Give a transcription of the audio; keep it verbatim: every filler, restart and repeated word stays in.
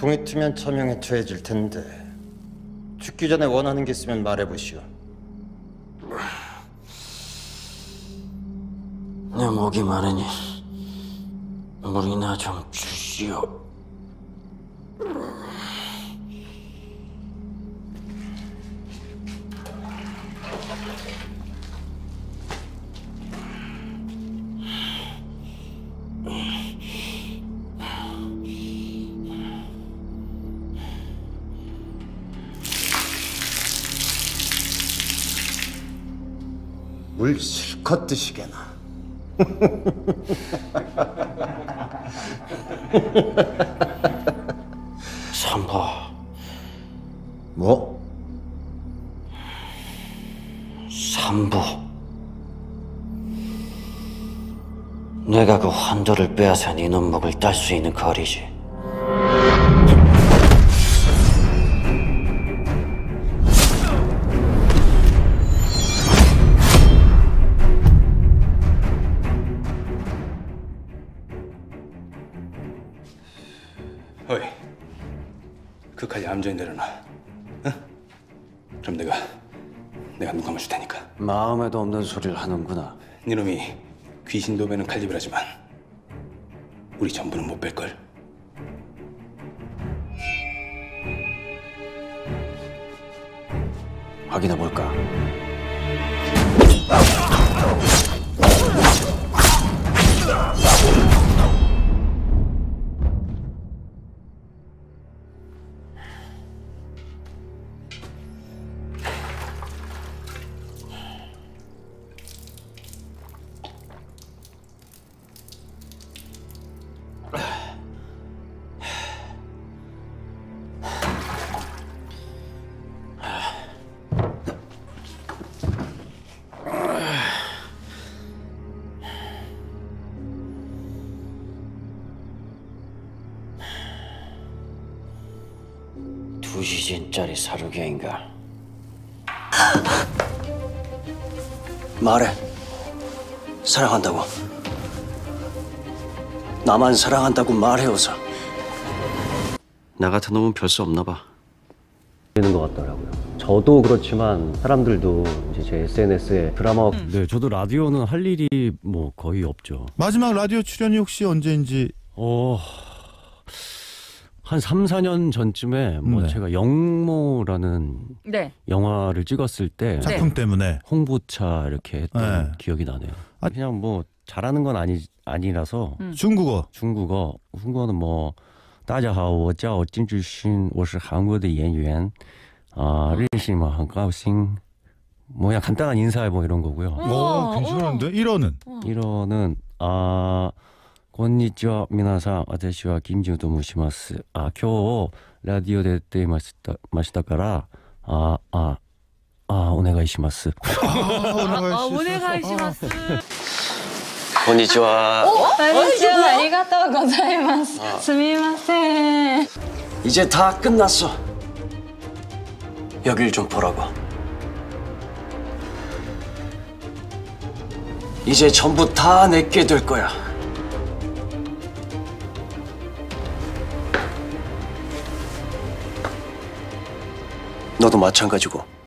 동의 투면 처명에 처해질 텐데 죽기 전에 원하는 게 있으면 말해보시오. 내 목이 마르니 물이나 좀 주시오. 물 실컷 드시게나. 삼부. 뭐? 삼부. 내가 그 환도를 빼앗아 네 눈목을 딸 수 있는 거리지. 어이, 그 칼 얌전히 내려놔. 응? 그럼 내가 내가 눈 감아줄 테니까. 마음에도 없는 소리를 하는구나. 네놈이 귀신 도배는 칼집이라지만 우리 전부는 못 뺄걸. 확인해 볼까? 두 시즌짜리 사료개인가? 말해. 사랑한다고. 나만 사랑한다고 말해, 어서. 나 같은 놈은 별 수 없나 봐. 되는 것 같더라고요. 저도 그렇지만 사람들도 이제 제 에스엔에스에 드라마 음. 네, 저도 라디오는 할 일이 뭐 거의 없죠. 마지막 라디오 출연이 혹시 언제인지? 어... 한 삼, 사 년 전쯤에 뭐 네. 제가 영모라는 네. 영화를 찍었을 때 작품 네. 때문에. 홍보차 이렇게 했던 네. 기억이 나네요. 아, 그냥 뭐 잘하는 건 아니 아니라서 음. 중국어. 중국어 중국어는 뭐 大家好我叫金志勋我是韩国的演员아认识吗很高兴뭐 그냥 간단한 인사 뭐 이런 거고요. 오, 괜찮은데? 일어는? 일어는 아 konnichiwa minasan watashi wa Kimと申します 아, 今日ラディオで出ましたましたからあああお願いします 아, 오네가이시마스. konnichiwa. 안녕하세요. 아리가또 고자이마스. 스미마센. 이제 다 끝났어. 여길 좀 보라고. 이제 전부 다 내게 될 거야. 너도 마찬가지고.